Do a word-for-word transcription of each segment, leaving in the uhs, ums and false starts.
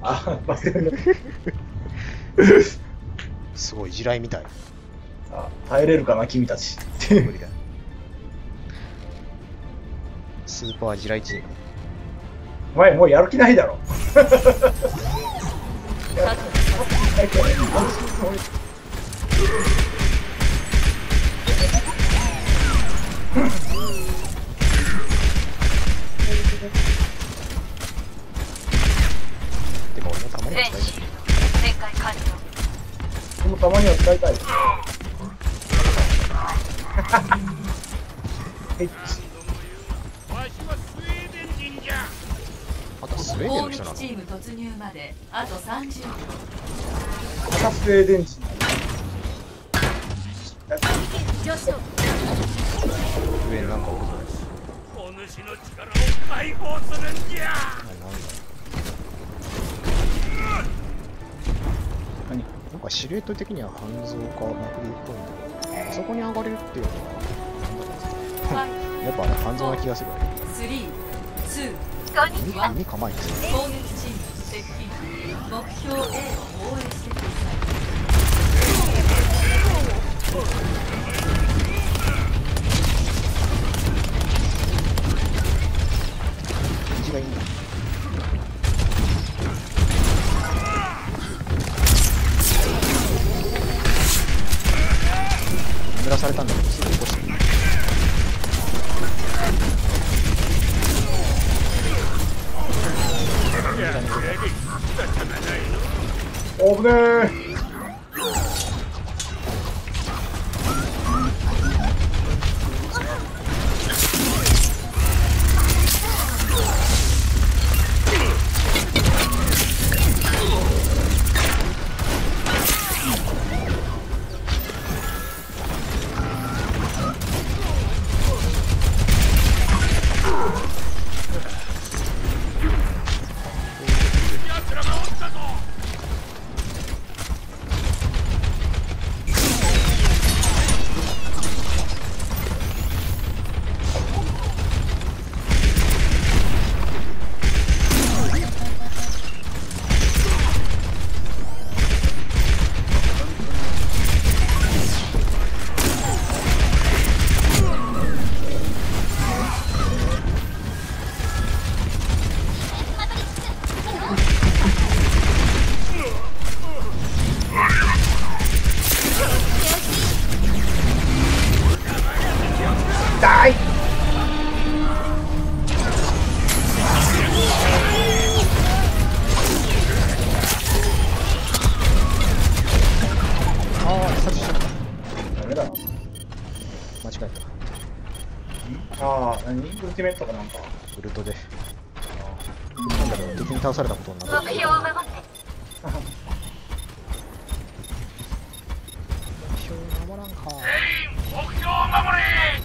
あ、バスケのすごい地雷みたい。 あ、耐えれるかな君たち。 無理だ。スーパー地雷チーム。 お前もうやる気ないだろ。 でも俺もたまには使いたい。 でもたまには使いたい。 あとスウェーデンの人なの？ チーム突入まであとさんじゅうびょう。 またスウェーデン人。 上になんかおるぞ。 お主の力を解放するんじゃ。 何？ なんか司令塔的には半蔵かマクリっぽいんだけど、あそこに上がれるっていうのはやっぱあれ半蔵な気がするわね。 スリー、ツー、 耳耳構えてる。 攻撃チーム接近。目標 A を防衛してください。 虹がいいんだ。濡らされたんだけどすぐ起こして。 おぶねー。ああ、何？ウルティメットかなんか。 ウルトで。なんだろう、敵に倒されたことになる。 目標を守って。 目標を守らんか。 全員目標を守れ。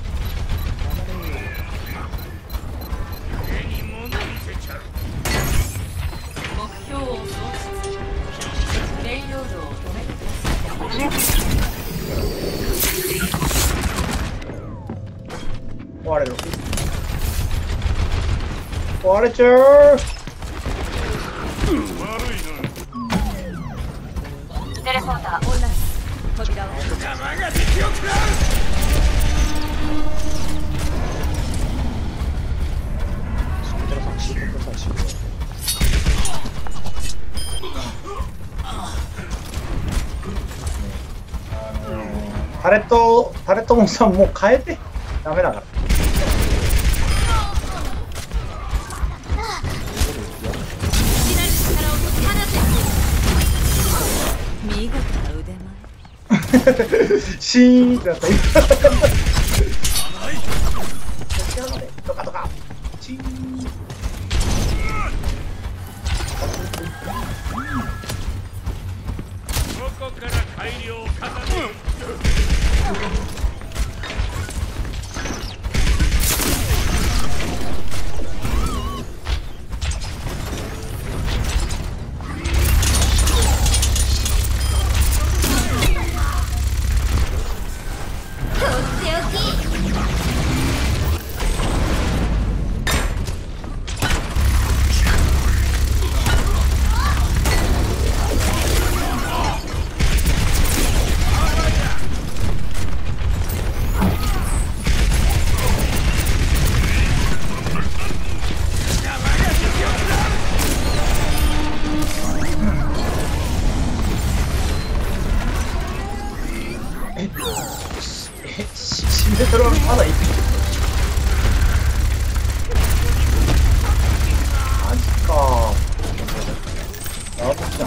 目に物見せちゃう。 目標を送出。レイロードを止めてください。 壊れる。壊れちゃう。 テレポーターオンライン。扉を邪魔が敵を食らう。 シンテラさん、シートください、シート。 タレット、タレットモンさんもう変えて。ダメだから。 見事な腕前。 シーンってなった今。とかとか。チーン。 ここから改良を重ねる。 あ、こっちだ。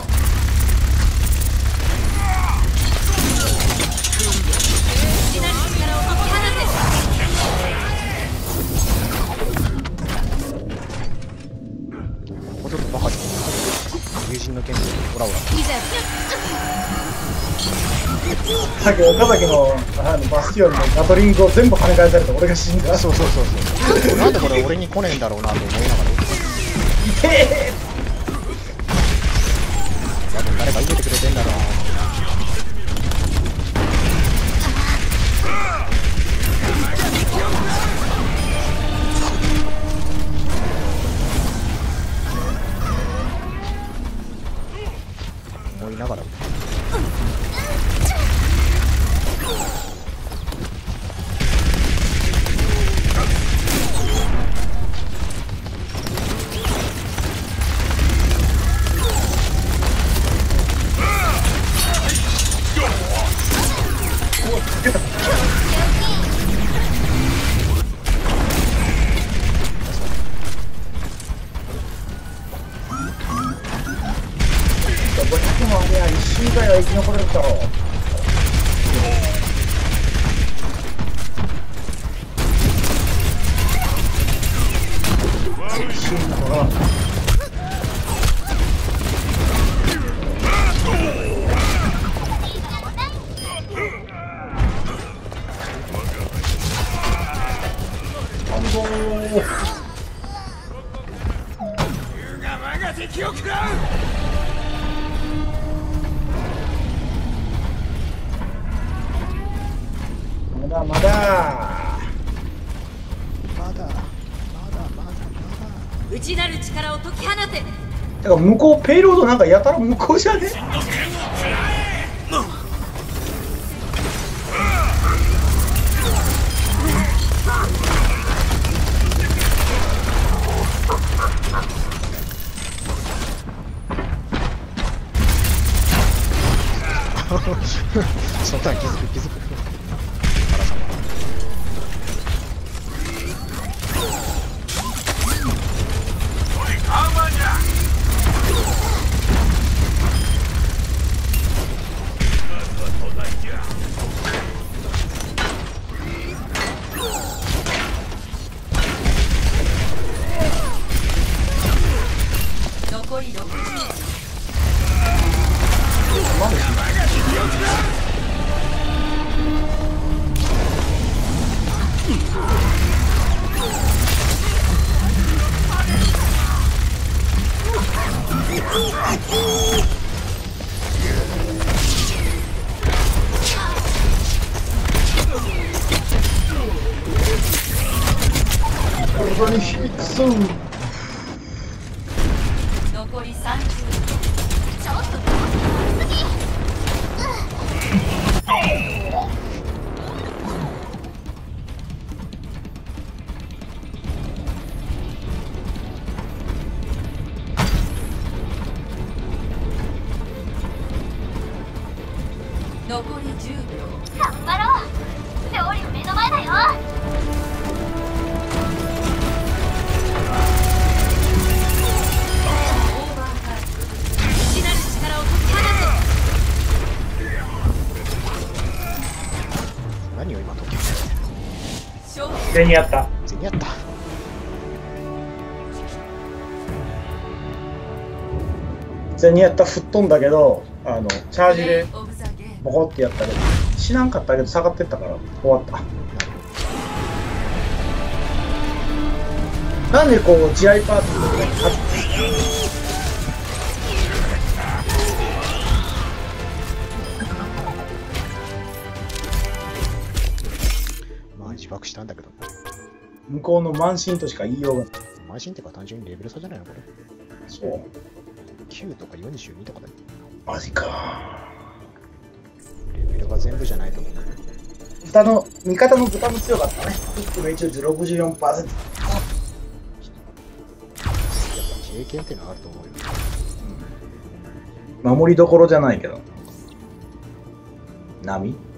もうちょっとバカに友人の件でオラオラさっき岡崎のあのバスティオンのガトリングを全部跳ね返されて俺が死んだ。 そうそうそうそうなんでこれ俺に来ねえんだろうなと思いながら痛え多分誰か受けてくれてんだろう。思いながらごひゃくまんでは一周ぐらいは生き残れるだろう。一周だから我が敵を食らう。 まだまだまだまだまだまだ内なる力を解き放て。 てか向こうペイロードなんかやたら向こうじゃねそんなん気づく気づく原様残りろくじゅう。 ここに響くそう。 残りさんじゅう。 ちょっと多すぎ。 残りじゅうびょう。 頑張ろう。勝利目の前だよ。 オーバーカード。内なる力を解き放て。 何を今解き勝負。 全にやった全にやった全にやった吹っ飛んだけどあのチャージでオブザゲーム。 ボコってやったけど死なんかったけど下がってったから終わった。なんでこう地合いパーティーとかに勝つまあ自爆したんだけど向こうの慢心としか言いようがない。 慢心ってか単純にレベル差じゃないのこれそうきゅうとかよんじゅうにとかだよマジか。 レベルが全部じゃないと思う豚の味方の豚も強かったね。一気の一応 ろくじゅうよんパーセント。 やっぱ経験ってのはあると思うよ守りどころじゃないけど波